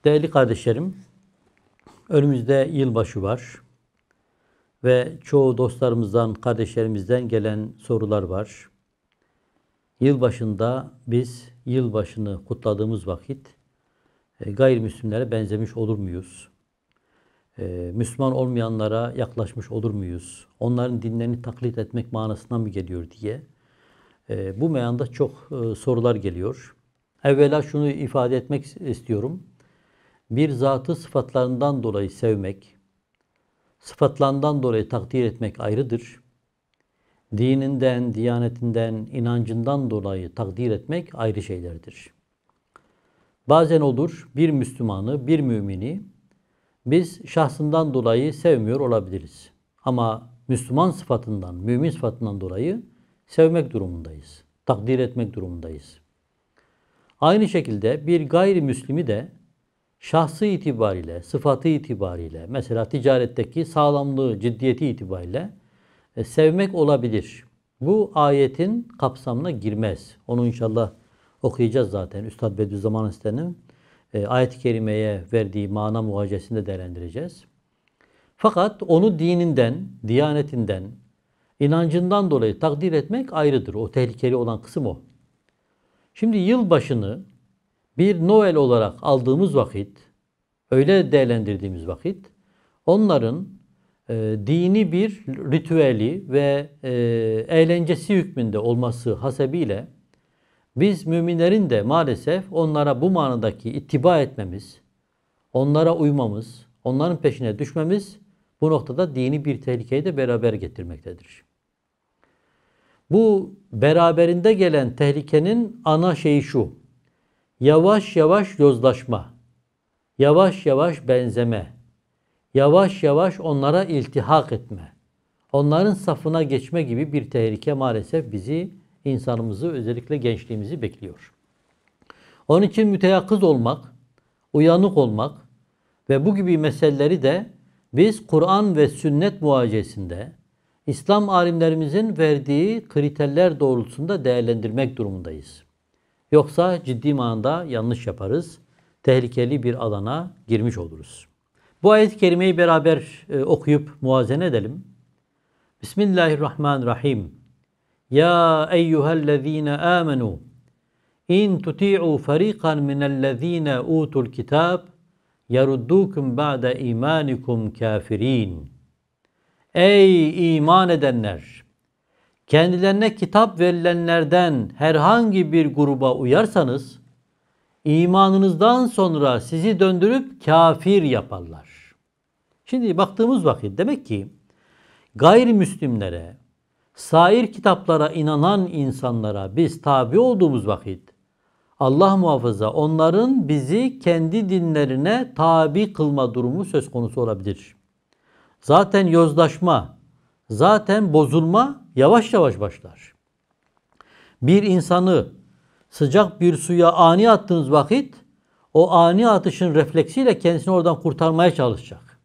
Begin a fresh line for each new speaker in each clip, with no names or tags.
Değerli kardeşlerim, önümüzde yılbaşı var ve çoğu dostlarımızdan, kardeşlerimizden gelen sorular var. Yılbaşında biz yılbaşını kutladığımız vakit gayrimüslimlere benzemiş olur muyuz? Müslüman olmayanlara yaklaşmış olur muyuz? Onların dinlerini taklit etmek manasına mı geliyor diye. Bu meyanda çok sorular geliyor. Evvela şunu ifade etmek istiyorum. Bir zatı sıfatlarından dolayı sevmek, sıfatlarından dolayı takdir etmek ayrıdır. Dininden, diyanetinden, inancından dolayı takdir etmek ayrı şeylerdir. Bazen olur bir Müslümanı, bir mümini biz şahsından dolayı sevmiyor olabiliriz. Ama Müslüman sıfatından, mümin sıfatından dolayı sevmek durumundayız. Takdir etmek durumundayız. Aynı şekilde bir gayrimüslimi de şahsı itibariyle, sıfatı itibariyle, mesela ticaretteki sağlamlığı, ciddiyeti itibariyle sevmek olabilir. Bu ayetin kapsamına girmez. Onu inşallah okuyacağız zaten. Üstad Bediüzzaman Hazretleri'nin ayet-i kerimeye verdiği mana muhacesinde değerlendireceğiz. Fakat onu dininden, diyanetinden, inancından dolayı takdir etmek ayrıdır. O tehlikeli olan kısım o. Şimdi yılbaşını bir Noel olarak aldığımız vakit, öyle değerlendirdiğimiz vakit, onların dini bir ritüeli ve eğlencesi hükmünde olması hasebiyle biz müminlerin de maalesef onlara bu manadaki ittiba etmemiz, onlara uymamız, onların peşine düşmemiz bu noktada dini bir tehlikeyi de beraber getirmektedir. Bu beraberinde gelen tehlikenin ana şeyi şu: yavaş yavaş yozlaşma, yavaş yavaş benzeme, yavaş yavaş onlara iltihak etme, onların safına geçme gibi bir tehlike maalesef bizi, insanımızı, özellikle gençliğimizi bekliyor. Onun için müteyakkız olmak, uyanık olmak ve bu gibi meseleleri de biz Kur'an ve sünnet muhacesinde İslam alimlerimizin verdiği kriterler doğrultusunda değerlendirmek durumundayız. Yoksa ciddi manada yanlış yaparız, tehlikeli bir alana girmiş oluruz. Bu ayet-i kerimeyi beraber okuyup muvazene edelim. Bismillahirrahmanirrahim. Ya eyyühellezine amenu in tuti'u fariqan minellezine utul kitab yaruddukum ba'de imanikum kafirin. Ey iman edenler! Kendilerine kitap verilenlerden herhangi bir gruba uyarsanız, imanınızdan sonra sizi döndürüp kafir yaparlar. Şimdi baktığımız vakit demek ki gayrimüslimlere, sair kitaplara inanan insanlara biz tabi olduğumuz vakit, Allah muhafaza onların bizi kendi dinlerine tabi kılma durumu söz konusu olabilir. Zaten yozlaşma, zaten bozulma yavaş yavaş başlar. Bir insanı sıcak bir suya ani attığınız vakit o ani atışın refleksiyle kendisini oradan kurtarmaya çalışacak.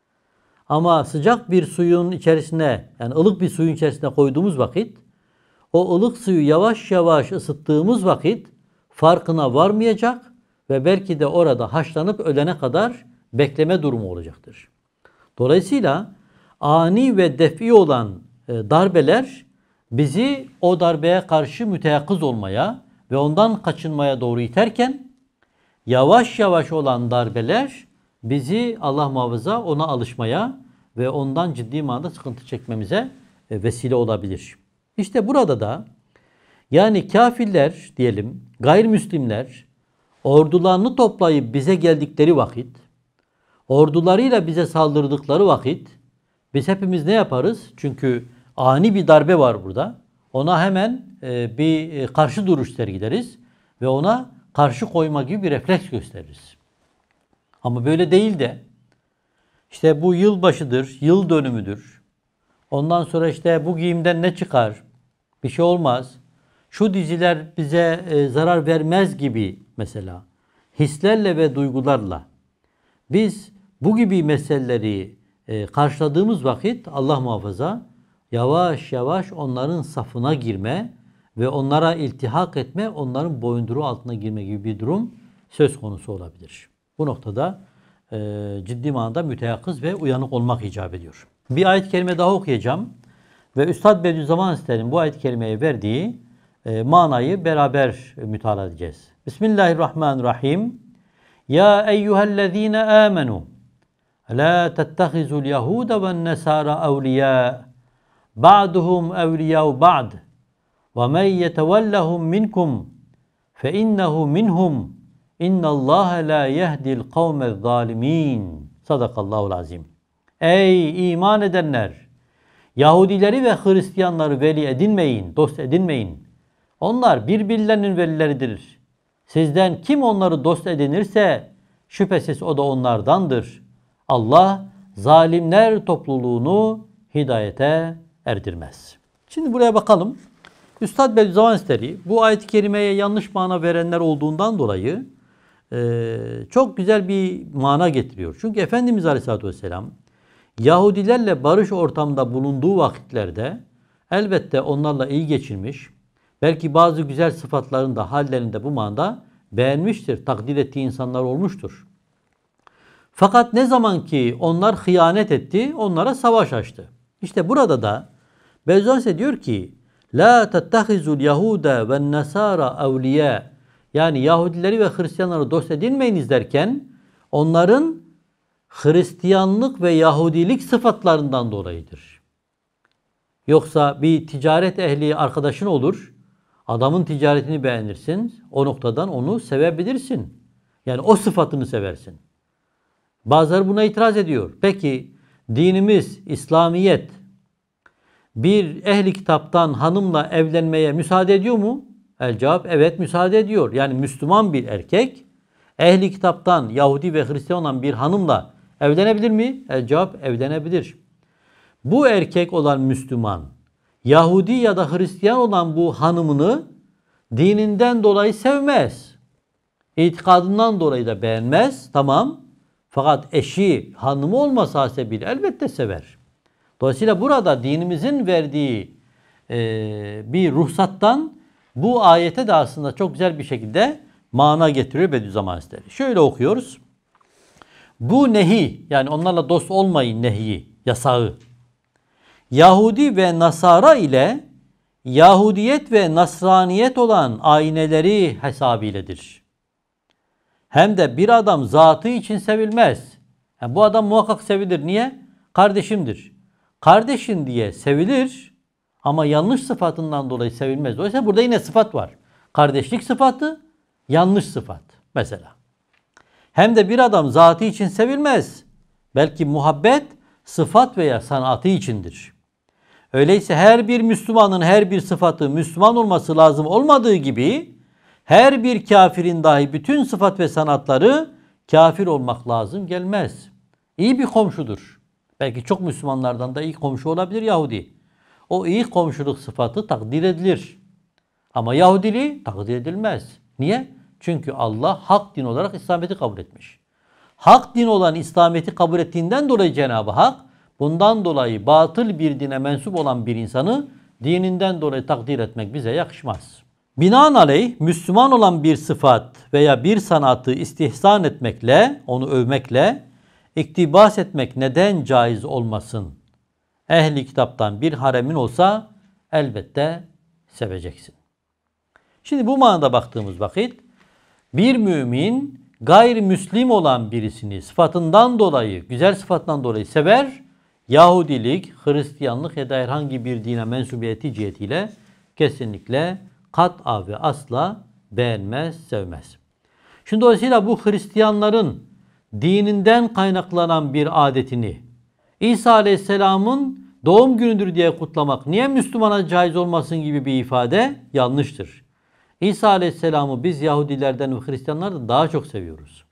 Ama sıcak bir suyun içerisine, yani ılık bir suyun içerisine koyduğumuz vakit o ılık suyu yavaş yavaş ısıttığımız vakit farkına varmayacak ve belki de orada haşlanıp ölene kadar bekleme durumu olacaktır. Dolayısıyla ani ve defi olan darbeler bizi o darbeye karşı müteyakkız olmaya ve ondan kaçınmaya doğru iterken, yavaş yavaş olan darbeler bizi Allah muhafaza ona alışmaya ve ondan ciddi manada sıkıntı çekmemize vesile olabilir. İşte burada da yani kafirler diyelim, gayrimüslimler ordularını toplayıp bize geldikleri vakit, ordularıyla bize saldırdıkları vakit biz hepimiz ne yaparız? Çünkü ani bir darbe var burada. Ona hemen bir karşı duruş sergileriz ve ona karşı koyma gibi bir refleks gösteririz. Ama böyle değil de işte bu yılbaşıdır, yıl dönümüdür. Ondan sonra işte bu giyimden ne çıkar? Bir şey olmaz. Şu diziler bize zarar vermez gibi mesela hislerle ve duygularla biz bu gibi meseleleri karşıladığımız vakit Allah muhafaza yavaş yavaş onların safına girme ve onlara iltihak etme, onların boyunduruğu altına girme gibi bir durum söz konusu olabilir. Bu noktada ciddi manada müteyakkız ve uyanık olmak icap ediyor. Bir ayet-i kerime daha okuyacağım. Ve Üstad Bediüzzaman Hazretleri'nin bu ayet-i kerimeye verdiği manayı beraber mütalaa edeceğiz. Bismillahirrahmanirrahim. Ya eyyühellezine amenu la tettehizul yehude ve nesara evliya ba'duhum evliya'u ba'd ve men yetevellahum minkum fe innehu minhum innallâhe la yehdil kavmez zalimin. Sadakallahul azim. Ey iman edenler! Yahudileri ve Hristiyanları veli edinmeyin, dost edinmeyin. Onlar birbirlerinin velileridir. Sizden kim onları dost edinirse şüphesiz o da onlardandır. Allah zalimler topluluğunu hidayete erdirmez. Şimdi buraya bakalım. Üstad Bediüzzaman Hazretleri bu ayet-i kerimeye yanlış mana verenler olduğundan dolayı çok güzel bir mana getiriyor. Çünkü Efendimiz Aleyhisselatü Vesselam Yahudilerle barış ortamda bulunduğu vakitlerde elbette onlarla iyi geçirmiş. Belki bazı güzel sıfatlarını da hallerini de bu manada beğenmiştir. Takdir ettiği insanlar olmuştur. Fakat ne zaman ki onlar hıyanet etti, onlara savaş açtı. İşte burada da Bediüzzaman diyor ki La tettehizul yehude ve nesara evliya, yani Yahudileri ve Hristiyanları dost edinmeyiniz derken onların Hristiyanlık ve Yahudilik sıfatlarından dolayıdır. Yoksa bir ticaret ehli arkadaşın olur, adamın ticaretini beğenirsin, o noktadan onu sevebilirsin. Yani o sıfatını seversin. Bazıları buna itiraz ediyor. Peki dinimiz, İslamiyet bir ehli kitaptan hanımla evlenmeye müsaade ediyor mu? El cevap evet müsaade ediyor. Yani Müslüman bir erkek ehli kitaptan Yahudi ve Hristiyan olan bir hanımla evlenebilir mi? El cevap evlenebilir. Bu erkek olan Müslüman, Yahudi ya da Hristiyan olan bu hanımını dininden dolayı sevmez. İtikadından dolayı da beğenmez. Tamam. Fakat eşi, hanımı olmasa hasebiyle elbette sever. Dolayısıyla burada dinimizin verdiği bir ruhsattan bu ayete de aslında çok güzel bir şekilde mana getiriyor Bediüzzaman Hazretleri. Şöyle okuyoruz. Bu nehi, yani onlarla dost olmayın nehi, yasağı, Yahudi ve Nasara ile Yahudiyet ve Nasraniyet olan ayneleri hesabiyledir. Hem de bir adam zatı için sevilmez. Yani bu adam muhakkak sevilir. Niye? Kardeşimdir. Kardeşin diye sevilir ama yanlış sıfatından dolayı sevilmez. Dolayısıyla burada yine sıfat var. Kardeşlik sıfatı, yanlış sıfat mesela. Hem de bir adam zatı için sevilmez. Belki muhabbet, sıfat veya sanatı içindir. Öyleyse her bir Müslümanın her bir sıfatı Müslüman olması lazım olmadığı gibi her bir kafirin dahi bütün sıfat ve sanatları kafir olmak lazım gelmez. İyi bir komşudur. Belki çok Müslümanlardan da iyi komşu olabilir Yahudi. O iyi komşuluk sıfatı takdir edilir. Ama Yahudiliği takdir edilmez. Niye? Çünkü Allah hak din olarak İslamiyet'i kabul etmiş. Hak din olan İslamiyet'i kabul ettiğinden dolayı Cenab-ı Hak bundan dolayı batıl bir dine mensup olan bir insanı dininden dolayı takdir etmek bize yakışmaz. Binaenaleyh Müslüman olan bir sıfat veya bir sanatı istihsan etmekle, onu övmekle iktibas etmek neden caiz olmasın? Ehli kitaptan bir haremin olsa elbette seveceksin. Şimdi bu manada baktığımız vakit bir mümin gayrimüslim olan birisini sıfatından dolayı, güzel sıfatından dolayı sever. Yahudilik, Hristiyanlık ya da herhangi bir dine mensubiyeti cihetiyle kesinlikle kat'a ve asla beğenmez, sevmez. Şimdi dolayısıyla bu Hristiyanların dininden kaynaklanan bir adetini İsa Aleyhisselam'ın doğum günüdür diye kutlamak niye Müslümana caiz olmasın gibi bir ifade yanlıştır. İsa Aleyhisselam'ı biz Yahudilerden ve Hristiyanlardan daha çok seviyoruz.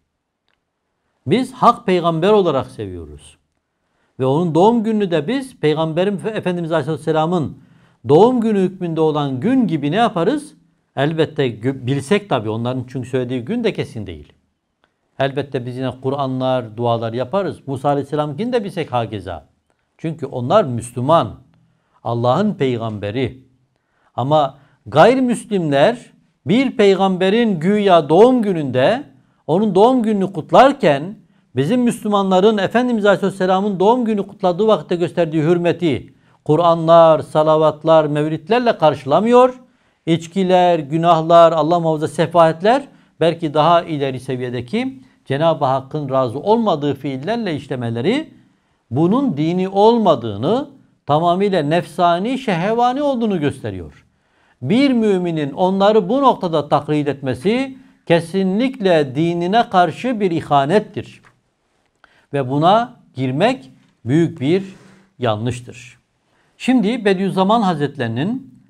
Biz hak peygamber olarak seviyoruz. Ve onun doğum gününü de biz Peygamberim Efendimiz Aleyhisselam'ın doğum günü hükmünde olan gün gibi ne yaparız? Elbette bilsek tabii onların çünkü söylediği gün de kesin değil. Elbette biz yine Kur'anlar, dualar yaparız. Musa Aleyhisselam'kini de bilsek hakeza. Çünkü onlar Müslüman. Allah'ın peygamberi. Ama gayrimüslimler bir peygamberin güya doğum gününde onun doğum gününü kutlarken bizim Müslümanların Efendimiz Aleyhisselam'ın doğum günü kutladığı vakitte gösterdiği hürmeti Kur'anlar, salavatlar, mevlidlerle karşılamıyor. İçkiler, günahlar, Allah muhafaza sefahetler belki daha ileri seviyedeki Cenab-ı Hakk'ın razı olmadığı fiillerle işlemeleri bunun dini olmadığını, tamamıyla nefsani, şehvani olduğunu gösteriyor. Bir müminin onları bu noktada taklit etmesi kesinlikle dinine karşı bir ihanettir. Ve buna girmek büyük bir yanlıştır. Şimdi Bediüzzaman Hazretlerinin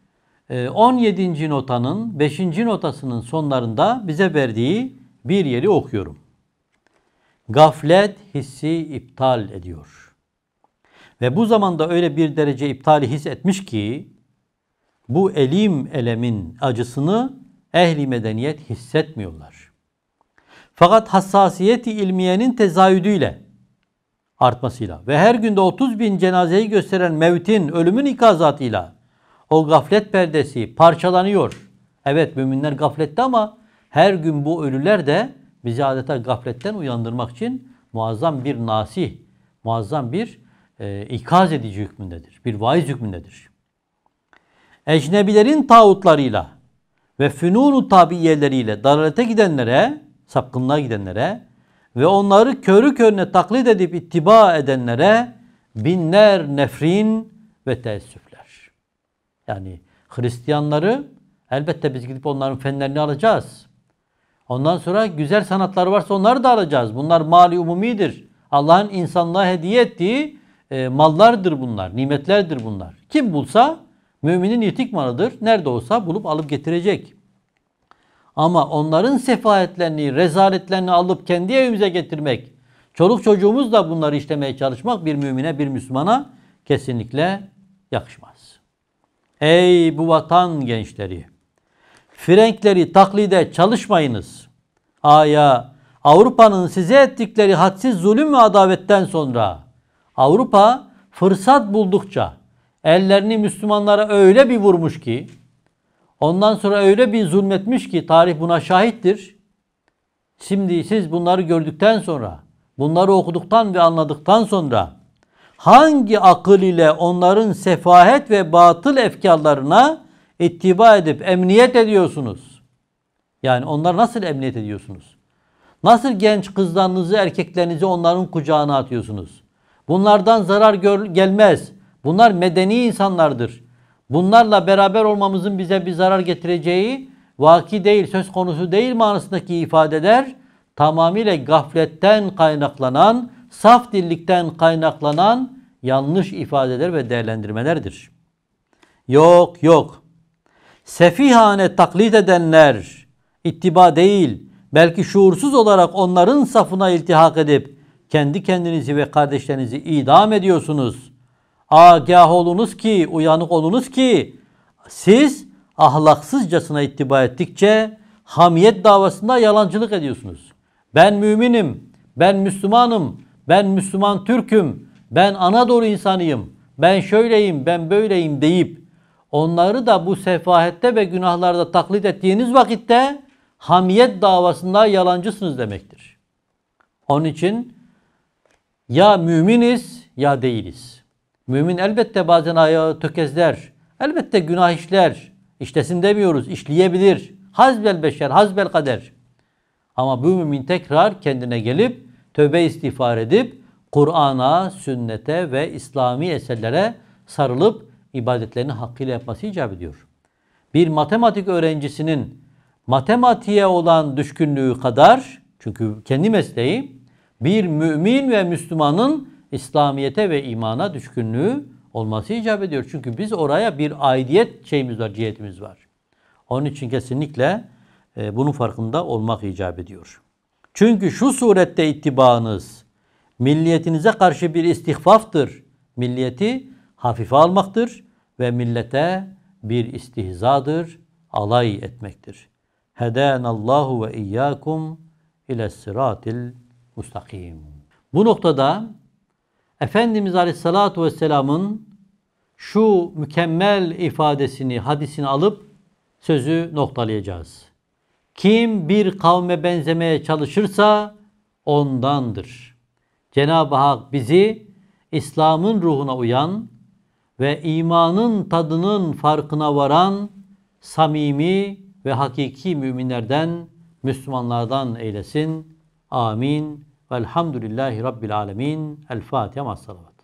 17. notanın 5. notasının sonlarında bize verdiği bir yeri okuyorum. Gaflet hissi iptal ediyor. Ve bu zamanda öyle bir derece iptali his etmiş ki bu elemin acısını ehli medeniyet hissetmiyorlar. Fakat hassasiyeti ilmiyenin tezahüdüyle artmasıyla ve her günde 30 bin cenazeyi gösteren mevtin, ölümün ikazatıyla o gaflet perdesi parçalanıyor. Evet, müminler gaflette ama her gün bu ölüler de bizi adeta gafletten uyandırmak için muazzam bir nasih, muazzam bir ikaz edici hükmündedir. Bir vaiz hükmündedir. Ecnebilerin tağutlarıyla ve fünun-u tabiyeleriyle dalalete gidenlere, sapkınlığa gidenlere ve onları körü körüne taklit edip ittiba edenlere binler nefrin ve teessüfler. Yani Hristiyanları elbette biz gidip onların fenlerini alacağız. Ondan sonra güzel sanatları varsa onları da alacağız. Bunlar mali umumidir. Allah'ın insanlığa hediye ettiği mallardır bunlar, nimetlerdir bunlar. Kim bulsa müminin yitik malıdır. Nerede olsa bulup alıp getirecek. Ama onların sefahetlerini, rezaletlerini alıp kendi evimize getirmek, çoluk çocuğumuzla bunları işlemeye çalışmak bir mümine, bir Müslümana kesinlikle yakışmaz. Ey bu vatan gençleri! Frenkleri taklide çalışmayınız. Avrupa'nın size ettikleri hadsiz zulüm ve adavetten sonra Avrupa fırsat buldukça ellerini Müslümanlara öyle bir vurmuş ki, ondan sonra öyle bir zulmetmiş ki tarih buna şahittir. Şimdi siz bunları gördükten sonra, bunları okuduktan ve anladıktan sonra hangi akıl ile onların sefahet ve batıl efkarlarına ittiba edip emniyet ediyorsunuz? Yani onları nasıl emniyet ediyorsunuz? Nasıl genç kızlarınızı, erkeklerinizi onların kucağına atıyorsunuz? Bunlardan zarar gelmez. Bunlar medeni insanlardır. Bunlarla beraber olmamızın bize bir zarar getireceği vaki değil, söz konusu değil manasındaki ifadeler tamamıyla gafletten kaynaklanan, saf dillikten kaynaklanan yanlış ifadeler ve değerlendirmelerdir. Yok. Sefihane taklit edenler ittiba değil, belki şuursuz olarak onların safına iltihak edip kendi kendinizi ve kardeşlerinizi idam ediyorsunuz. Agah olunuz ki, uyanık olunuz ki siz ahlaksızcasına ittiba ettikçe hamiyet davasında yalancılık ediyorsunuz. Ben müminim, ben Müslümanım, ben Müslüman Türk'üm, ben Anadolu insanıyım, ben şöyleyim, ben böyleyim deyip onları da bu sefahette ve günahlarda taklit ettiğiniz vakitte hamiyet davasında yalancısınız demektir. Onun için ya müminiz ya değiliz. Mümin elbette bazen ayağı tökezler. Elbette günah işler. İşlesin demiyoruz. İşleyebilir. Hazbel beşer, hazbel kader. Ama bu mümin tekrar kendine gelip tövbe istiğfar edip Kur'an'a, sünnete ve İslami eserlere sarılıp ibadetlerini hakkıyla yapması icap ediyor. Bir matematik öğrencisinin matematiğe olan düşkünlüğü kadar, çünkü kendi mesleği, bir mümin ve Müslümanın İslamiyete ve imana düşkünlüğü olması icap ediyor. Çünkü biz oraya bir aidiyet şeyimiz var, cihetimiz var. Onun için kesinlikle bunun farkında olmak icap ediyor. Çünkü şu surette ittibaınız milliyetinize karşı bir istihfaftır. Milliyeti hafife almaktır ve millete bir istihzadır, alay etmektir. Hedanallahu ve iyyakum ile sıratil mustakim. Bu noktada Efendimiz Aleyhisselatü Vesselam'ın şu mükemmel ifadesini, hadisini alıp sözü noktalayacağız. Kim bir kavme benzemeye çalışırsa ondandır. Cenab-ı Hak bizi İslam'ın ruhuna uyan ve imanın tadının farkına varan samimi ve hakiki müminlerden, Müslümanlardan eylesin. Amin. Velhamdülillahi Rabbil alemin. El Fatiha. Ma'as salavat.